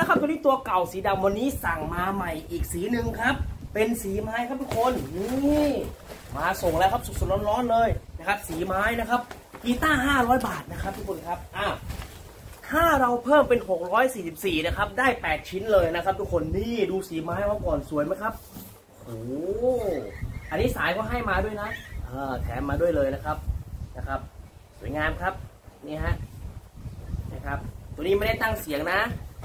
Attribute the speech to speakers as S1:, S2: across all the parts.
S1: ครับตัวนี้ตัวเก่าสีดำวันนี้สั่งมาใหม่อีกสีหนึ่งครับเป็นสีไม้ครับทุกคนนี่มาส่งแล้วครับสดๆร้อนๆเลยนะครับสีไม้นะครับกีตาร์500 บาทนะครับทุกคนครับถ้าเราเพิ่มเป็น644นะครับได้8ชิ้นเลยนะครับทุกคนนี่ดูสีไม้มาก่อนสวยไหมครับโอ้อันนี้สายก็ให้มาด้วยนะแถมมาด้วยเลยนะครับสวยงามครับนี่ฮะนะครับตัวนี้ไม่ได้ตั้งเสียงนะ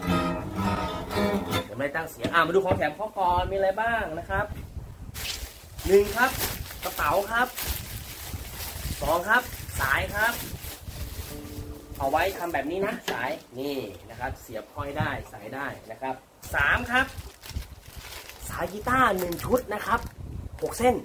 S1: ไม่ได้ตั้งเสียงมาดูของแถมข้อก่อนมีอะไรบ้างนะครับ1ครับกระเป๋าครับ2ครับสายครับเอาไว้ทำแบบนี้นะสายนี่นะครับเสียบห้อยได้ใส่ได้นะครับ3ครับสายกีตาร์1ชุดนะครับ6เส้น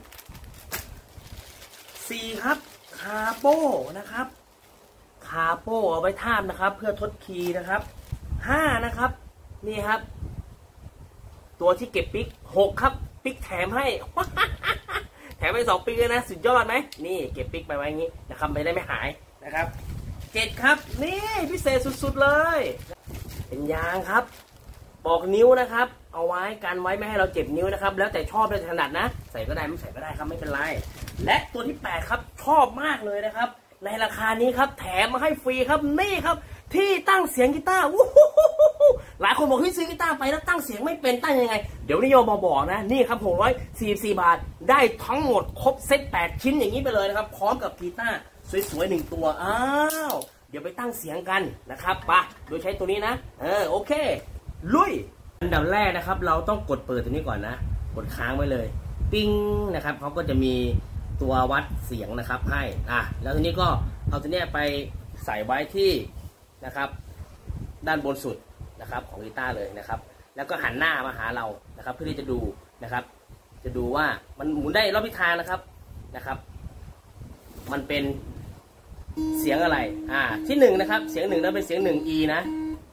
S1: 4ครับคาโป้นะครับคาโป้เอาไว้ทาบนะครับเพื่อทดคีย์นะครับ5นะครับนี่ครับตัวที่เก็บปิก6ครับปิกแถมให้ แถมไป2ปีเลยนะสุดยอดไหมนี่เก็บปิกไปไว้อย่างนี้นะครับไม่ได้ไม่หายนะครับ7ครับนี่พิเศษสุดๆเลยเป็นยางครับปอกนิ้วนะครับเอาไว้กันไว้ไม่ให้เราเจ็บนิ้วนะครับแล้วแต่ชอบเลยถนัดนะใส่ก็ได้ไม่ใส่ก็ได้ครับไม่เป็นไรและตัวที่8ครับชอบมากเลยนะครับในราคานี้ครับแถมมาให้ฟรีครับนี่ครับที่ตั้งเสียงกีตาร์หลายคนบอกซื้อกีตาร์ไปแล้วตั้งเสียงไม่เป็นตั้งยังไงเดี๋ยวนิยมมาบอกนะนี่ครับ644 บาทได้ทั้งหมดครบเซต8ชิ้นอย่างนี้ไปเลยนะครับพร้อมกับกีตาร์สวยๆ1ตัวเดี๋ยวไปตั้งเสียงกันนะครับไปโดยใช้ตัวนี้นะโอเคลุยอันดับแรกนะครับเราต้องกดเปิดตัวนี้ก่อนนะกดค้างไว้เลยปิ้งนะครับเขาก็จะมีตัววัดเสียงนะครับให้แล้วทีนี้ก็เอาตัวนี้ไปใส่ไว้ที่นะครับด้านบนสุดนะครับของกีตาร์เลยนะครับแล้วก็หันหน้ามาหาเรานะครับเพื่อที่จะดูนะครับจะดูว่ามันหมุนได้รอบทิศทางนะครับมันเป็นเสียงอะไรที่1นะครับเสียง1นั้นเป็นเสียง1 E นะ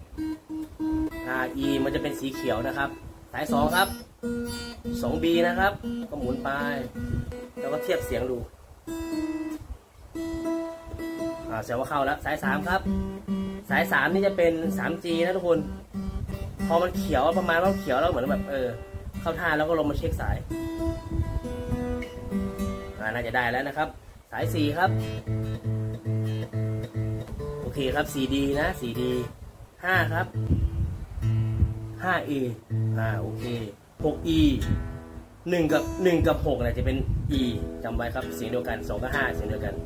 S1: E มันจะเป็นสีเขียวนะครับสาย2ครับ2B นะครับก็หมุนไปแล้วก็เทียบเสียงดูแสดงว่าเข้าแล้วสาย3ครับสาย3นี่จะเป็น 3G นะทุกคนพอมันเขียวประมาณว่าเขียวแล้วเหมือนแบบเข้าท่าแล้วก็ลงมาเช็คสายน่าจะได้แล้วนะครับสาย4ครับโอเคครับ 4D นะ 4D 5ครับ 5A โอเค 6E 1กับ6เนี่ยจะเป็น E จำไว้ครับเสียงเดียวกัน2กับ5เสียงเดียวกัน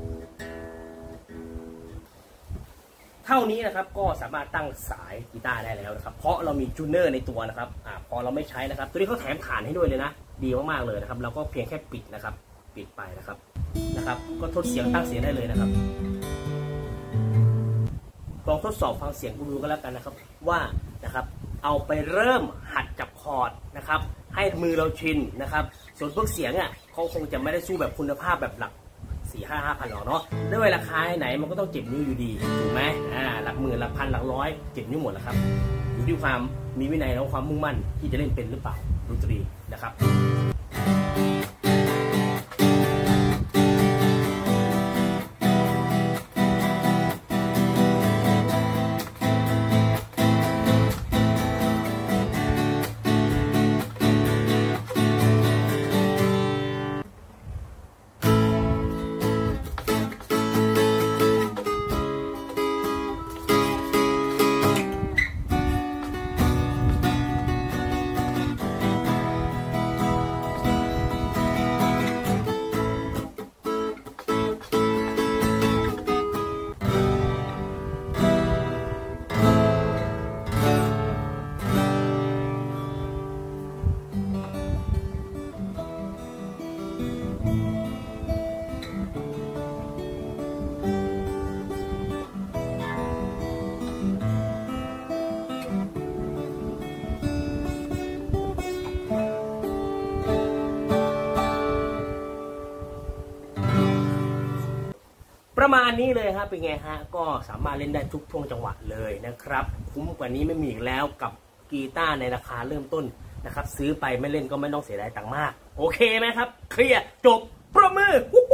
S1: เท่านี้นะครับก็สามารถตั้งสายกีตาร์ได้แล้วนะครับเพราะเรามีจูเนอร์ในตัวนะครับพอเราไม่ใช้นะครับตัวนี้เขาแถมฐานให้ด้วยเลยนะดีมากๆเลยนะครับเราก็เพียงแค่ปิดนะครับปิดไปนะครับก็ทดเสียงตั้งเสียงได้เลยนะครับลองทดสอบฟังเสียงดูก็แล้วกันนะครับว่านะครับเอาไปเริ่มหัดจับคอร์ดนะครับให้มือเราชินนะครับส่วนพวกเสียงเขาคงจะไม่ได้สู้แบบคุณภาพแบบหลัก4-5,000หรอกเนาะด้วยราคาไหนมันก็ต้องเจ็บนิ้วอยู่ดีถูกไหมหลักหมื่นหลักพันหลักร้อยเจ็บนิ้วหมดแล้วครับอยู่ที่ความมีวินัยและความมุ่งมั่นที่จะเล่นเป็นหรือเปล่าดนตรีนะครับประมาณนี้เลยครับเป็นไงฮะก็สามารถเล่นได้ทุกท่วงจังหวะเลยนะครับคุ้มกว่านี้ไม่มีอีกแล้วกับกีตาร์ในราคาเริ่มต้นนะครับซื้อไปไม่เล่นก็ไม่ต้องเสียดายตังค์มากโอเคไหมครับเคลียร์จบประมือ